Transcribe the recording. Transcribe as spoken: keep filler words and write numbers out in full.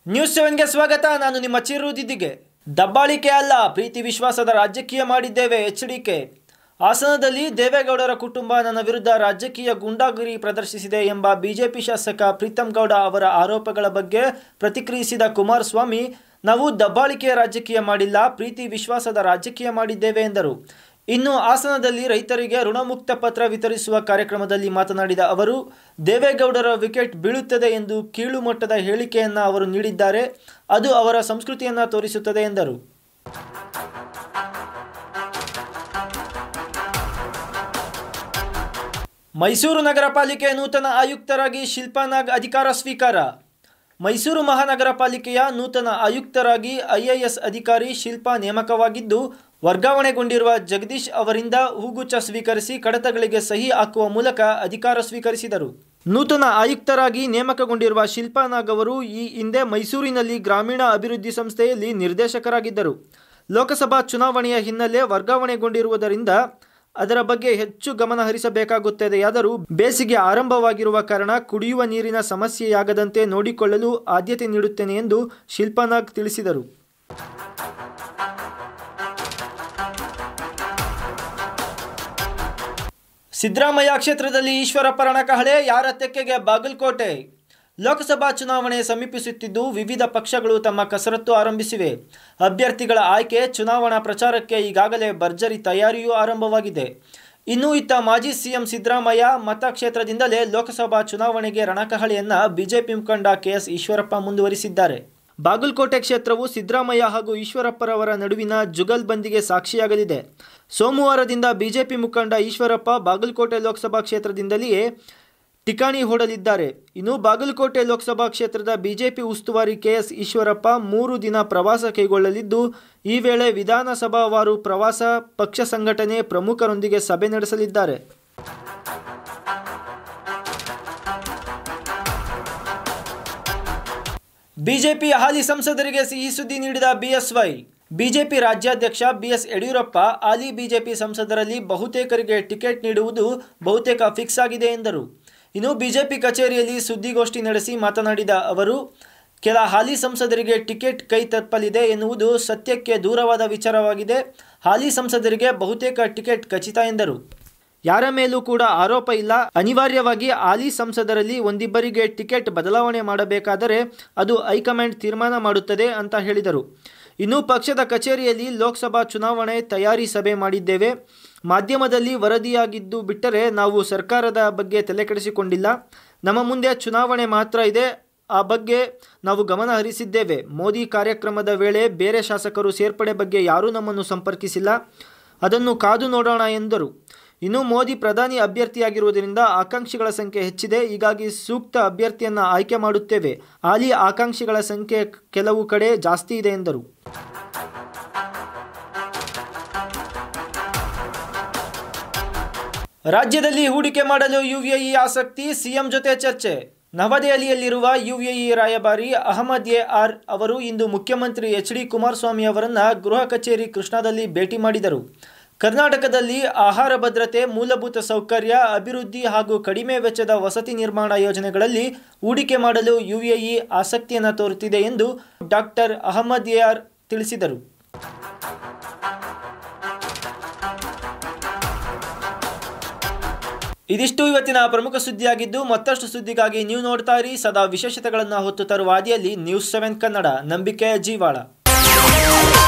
News seven ಗೆ ಸ್ವಾಗತ. ನಾನು ನಿಮ್ಮ ಚಿರು ದಿದ್ದಿಗೆ. ದಬ್ಬಾಳಿಕೆ ಅಲ್ಲ, ಪ್ರೀತಿ ವಿಶ್ವಾಸದ ರಾಜಕೀಯ ಮಾಡಿದ್ದೇವೆ. ಎಚ್ಚರಿಕೆ. ಹಾಸನದಲ್ಲಿ ದೇವೇಗೌಡರ ಕುಟುಂಬ ನನ್ನ ವಿರುದ್ಧ ರಾಜಕೀಯ ಗೂಂಡಾಗಿರಿ ಪ್ರದರ್ಶಿಸಿದೆ ಎಂಬ ಬಿಜೆಪಿ ಶಾಸಕ ಪ್ರೀತಮ್ ಗೌಡ ಅವರ ಆರೋಪಗಳ ಬಗ್ಗೆ ಪ್ರತಿಕ್ರಿಯಿಸಿದ ಕುಮಾರಸ್ವಾಮಿ, ನಾವು ದಬ್ಬಾಳಿಕೆಯ ರಾಜಕೀಯ ಮಾಡಿಲ್ಲ, ಪ್ರೀತಿ ವಿಶ್ವಾಸದ ರಾಜಕೀಯ ಮಾಡಿದ್ದೇವೆ ಎಂದರು. ಇನ್ನು ಹಾಸನದಲ್ಲಿ ರೈತರಿಗೆ ಋಣಮುಕ್ತ ಪತ್ರ ವಿತರಿಸುವ ಕಾರ್ಯಕ್ರಮದಲ್ಲಿ ಮಾತನಾಡಿದ ಅವರು, ದೇವೇಗೌಡರ ವಿಕೆಟ್ ಬೀಳುತ್ತದೆ ಎಂದು ಕೀಳು ಮಟ್ಟದ ಹೇಳಿಕೆಯನ್ನು ಅವರು ನೀಡಿದ್ದಾರೆ. ಅದು ಅವರ ಸಂಸ್ಕೃತಿಯನ್ನು ತೋರಿಸುತ್ತದೆ ಎಂದರು. ಮೈಸೂರು ನಗರ ಪಾಲಿಕೆ ನೂತನ ಆಯುಕ್ತರಾಗಿ ಶಿಲ್ಪಾ ನಾಗ್ ಅಧಿಕಾರ ಸ್ವೀಕಾರ. ಮೈಸೂರು ಮಹಾನಗರ ಪಾಲಿಕೆಯ ನೂತನ ಆಯುಕ್ತರಾಗಿ ಐಎಎಸ್ ಅಧಿಕಾರಿ ಶಿಲ್ಪಾ ನೇಮಕವಾಗಿದ್ದು, ವರ್ಗಾವಣೆಗೊಂಡಿರುವ ಜಗದೀಶ್ ಅವರಿಂದ ಹೂಗುಚ್ಛ ಸ್ವೀಕರಿಸಿ ಕಡತಗಳಿಗೆ ಸಹಿ ಹಾಕುವ ಮೂಲಕ ಅಧಿಕಾರ ಸ್ವೀಕರಿಸಿದರು. ನೂತನ ಆಯುಕ್ತರಾಗಿ ನೇಮಕಗೊಂಡಿರುವ ಶಿಲ್ಪಾ ನಾಗ್ ಅವರು ಈ ಹಿಂದೆ ಮೈಸೂರಿನಲ್ಲಿ ಗ್ರಾಮೀಣ ಅಭಿವೃದ್ಧಿ ಸಂಸ್ಥೆಯಲ್ಲಿ ನಿರ್ದೇಶಕರಾಗಿದ್ದರು. ಲೋಕಸಭಾ ಚುನಾವಣೆಯ ಹಿನ್ನೆಲೆ ವರ್ಗಾವಣೆಗೊಂಡಿರುವುದರಿಂದ ಅದರ ಬಗ್ಗೆ ಹೆಚ್ಚು ಗಮನ ಹರಿಸಬೇಕಾಗುತ್ತದೆಯಾದರೂ ಬೇಸಿಗೆ ಆರಂಭವಾಗಿರುವ ಕಾರಣ ಕುಡಿಯುವ ನೀರಿನ ಸಮಸ್ಯೆಯಾಗದಂತೆ ನೋಡಿಕೊಳ್ಳಲು ಆದ್ಯತೆ ನೀಡುತ್ತೇನೆ ಎಂದು ಶಿಲ್ಪಾ ನಾಗ್ ತಿಳಿಸಿದರು. ಸಿದ್ದರಾಮಯ್ಯ ಕ್ಷೇತ್ರದಲ್ಲಿ ಈಶ್ವರಪ್ಪ ರಣಕಹಳೆ, ಯಾರ ತೆಕ್ಕೆಗೆ ಬಾಗಲಕೋಟೆ. ಲೋಕಸಭಾ ಚುನಾವಣೆ ಸಮೀಪಿಸುತ್ತಿದ್ದು ವಿವಿಧ ಪಕ್ಷಗಳು ತಮ್ಮ ಕಸರತ್ತು ಆರಂಭಿಸಿವೆ. ಅಭ್ಯರ್ಥಿಗಳ ಆಯ್ಕೆ, ಚುನಾವಣಾ ಪ್ರಚಾರಕ್ಕೆ ಈಗಾಗಲೇ ಭರ್ಜರಿ ತಯಾರಿಯೂ ಆರಂಭವಾಗಿದೆ. ಇನ್ನು ಇತ್ತ ಮಾಜಿ ಸಿಎಂ ಸಿದ್ದರಾಮಯ್ಯ ಮತಕ್ಷೇತ್ರದಿಂದಲೇ ಲೋಕಸಭಾ ಚುನಾವಣೆಗೆ ರಣಕಹಳೆಯನ್ನ ಬಿಜೆಪಿ ಮುಖಂಡ ಕೆಎಸ್ ಈಶ್ವರಪ್ಪ ಮುಂದುವರಿಸಿದ್ದಾರೆ. ಬಾಗಲಕೋಟೆ ಕ್ಷೇತ್ರವು ಸಿದ್ದರಾಮಯ್ಯ ಹಾಗೂ ಈಶ್ವರಪ್ಪರವರ ನಡುವಿನ ಜುಗಲ್ಬಂದಿಗೆ ಸಾಕ್ಷಿಯಾಗಲಿದೆ. ಸೋಮವಾರದಿಂದ ಬಿಜೆಪಿ ಮುಖಂಡ ಈಶ್ವರಪ್ಪ ಬಾಗಲಕೋಟೆ ಲೋಕಸಭಾ ಕ್ಷೇತ್ರದಿಂದಲೇ ಠಿಕಾಣಿ ಹೂಡಲಿದ್ದಾರೆ. ಇನ್ನು ಬಾಗಲಕೋಟೆ ಲೋಕಸಭಾ ಕ್ಷೇತ್ರದ ಬಿಜೆಪಿ ಉಸ್ತುವಾರಿ ಕೆಎಸ್ ಈಶ್ವರಪ್ಪ ಮೂರು ದಿನ ಪ್ರವಾಸ ಕೈಗೊಳ್ಳಲಿದ್ದು, ಈ ವೇಳೆ ವಿಧಾನಸಭಾವಾರು ಪ್ರವಾಸ, ಪಕ್ಷ ಸಂಘಟನೆ ಪ್ರಮುಖರೊಂದಿಗೆ ಸಭೆ ನಡೆಸಲಿದ್ದಾರೆ. ಬಿಜೆಪಿ ಹಾಲಿ ಸಂಸದರಿಗೆ ಸಿಹಿ ಸುದ್ದಿ ನೀಡಿದ ಬಿಎಸ್ವೈ. ಬಿಜೆಪಿ ರಾಜ್ಯಾಧ್ಯಕ್ಷ ಬಿಎಸ್ ಯಡಿಯೂರಪ್ಪ ಹಾಲಿ ಬಿಜೆಪಿ ಸಂಸದರಲ್ಲಿ ಬಹುತೇಕರಿಗೆ ಟಿಕೆಟ್ ನೀಡುವುದು ಬಹುತೇಕ ಫಿಕ್ಸ್ ಆಗಿದೆ ಎಂದರು. ಇನ್ನು ಬಿಜೆಪಿ ಕಚೇರಿಯಲ್ಲಿ ಸುದ್ದಿಗೋಷ್ಠಿ ನಡೆಸಿ ಮಾತನಾಡಿದ ಅವರು, ಕೆಲ ಹಾಲಿ ಸಂಸದರಿಗೆ ಟಿಕೆಟ್ ಕೈ ತಪ್ಪಲಿದೆ ಎನ್ನುವುದು ಸತ್ಯಕ್ಕೆ ದೂರವಾದ ವಿಚಾರವಾಗಿದೆ. ಹಾಲಿ ಸಂಸದರಿಗೆ ಬಹುತೇಕ ಟಿಕೆಟ್ ಖಚಿತ ಎಂದರು. ಯಾರ ಮೇಲೂ ಕೂಡ ಆರೋಪ ಇಲ್ಲ. ಅನಿವಾರ್ಯವಾಗಿ ಹಾಲಿ ಸಂಸದರಲ್ಲಿ ಒಂದಿಬ್ಬರಿಗೆ ಟಿಕೆಟ್ ಬದಲಾವಣೆ ಮಾಡಬೇಕಾದರೆ ಅದು ಹೈಕಮಾಂಡ್ ತೀರ್ಮಾನ ಮಾಡುತ್ತದೆ ಅಂತ ಹೇಳಿದರು. ಇನ್ನು ಪಕ್ಷದ ಕಚೇರಿಯಲ್ಲಿ ಲೋಕಸಭಾ ಚುನಾವಣೆ ತಯಾರಿ ಸಭೆ ಮಾಡಿದ್ದೇವೆ. ಮಾಧ್ಯಮದಲ್ಲಿ ವರದಿಯಾಗಿದ್ದು ಬಿಟ್ಟರೆ ನಾವು ಸರ್ಕಾರದ ಬಗ್ಗೆ ತಲೆಕೆಡಿಸಿಕೊಂಡಿಲ್ಲ. ನಮ್ಮ ಮುಂದೆ ಚುನಾವಣೆ ಮಾತ್ರ ಇದೆ. ಆ ಬಗ್ಗೆ ನಾವು ಗಮನ ಹರಿಸಿದ್ದೇವೆ. ಮೋದಿ ಕಾರ್ಯಕ್ರಮದ ವೇಳೆ ಬೇರೆ ಶಾಸಕರು ಸೇರ್ಪಡೆ ಬಗ್ಗೆ ಯಾರೂ ನಮ್ಮನ್ನು ಸಂಪರ್ಕಿಸಿಲ್ಲ. ಅದನ್ನು ಕಾದು ನೋಡೋಣ ಎಂದರು. ಇನ್ನು ಮೋದಿ ಪ್ರಧಾನಿ ಅಭ್ಯರ್ಥಿಯಾಗಿರುವುದರಿಂದ ಆಕಾಂಕ್ಷಿಗಳ ಸಂಖ್ಯೆ ಹೆಚ್ಚಿದೆ. ಹೀಗಾಗಿ ಸೂಕ್ತ ಅಭ್ಯರ್ಥಿಯನ್ನು ಆಯ್ಕೆ ಮಾಡುತ್ತೇವೆ. ಹಾಲಿ ಆಕಾಂಕ್ಷಿಗಳ ಸಂಖ್ಯೆ ಕೆಲವು ಕಡೆ ಜಾಸ್ತಿ ಇದೆ ಎಂದರು. ರಾಜ್ಯದಲ್ಲಿ ಹೂಡಿಕೆ ಮಾಡಲು ಯುಎಇ ಆಸಕ್ತಿ, ಸಿಎಂ ಜೊತೆ ಚರ್ಚೆ. ನವದೆಹಲಿಯಲ್ಲಿರುವ ಯುಎಇ ರಾಯಭಾರಿ ಅಹಮದ್ ಎ ಆರ್ ಅವರು ಇಂದು ಮುಖ್ಯಮಂತ್ರಿ ಎಚ್ ಡಿ ಕುಮಾರಸ್ವಾಮಿ ಅವರನ್ನು ಗೃಹ ಕಚೇರಿ ಕೃಷ್ಣಾದಲ್ಲಿ ಭೇಟಿ ಮಾಡಿದರು. ಕರ್ನಾಟಕದಲ್ಲಿ ಆಹಾರ ಭದ್ರತೆ, ಮೂಲಭೂತ ಸೌಕರ್ಯ ಅಭಿವೃದ್ಧಿ ಹಾಗೂ ಕಡಿಮೆ ವೆಚ್ಚದ ವಸತಿ ನಿರ್ಮಾಣ ಯೋಜನೆಗಳಲ್ಲಿ ಹೂಡಿಕೆ ಮಾಡಲು ಯುಎಇ ಆಸಕ್ತಿಯನ್ನು ತೋರುತ್ತಿದೆ ಎಂದು ಡಾಕ್ಟರ್ ಅಹಮದ್ ಎ ಆರ್ ತಿಳಿಸಿದರು. ಇದಿಷ್ಟು ಇವತ್ತಿನ ಪ್ರಮುಖ ಸುದ್ದಿಯಾಗಿದ್ದು, ಮತ್ತಷ್ಟು ಸುದ್ದಿಗಾಗಿ ನೀವು ನೋಡ್ತಾ ಇರಿ ಸದಾ ವಿಶೇಷತೆಗಳನ್ನು ಹೊತ್ತು ತರುವ ಹಾದಿಯಲ್ಲಿ ನ್ಯೂಸ್ ಸೆವೆನ್ ಕನ್ನಡ, ನಂಬಿಕೆಯ ಜೀವಾಳ.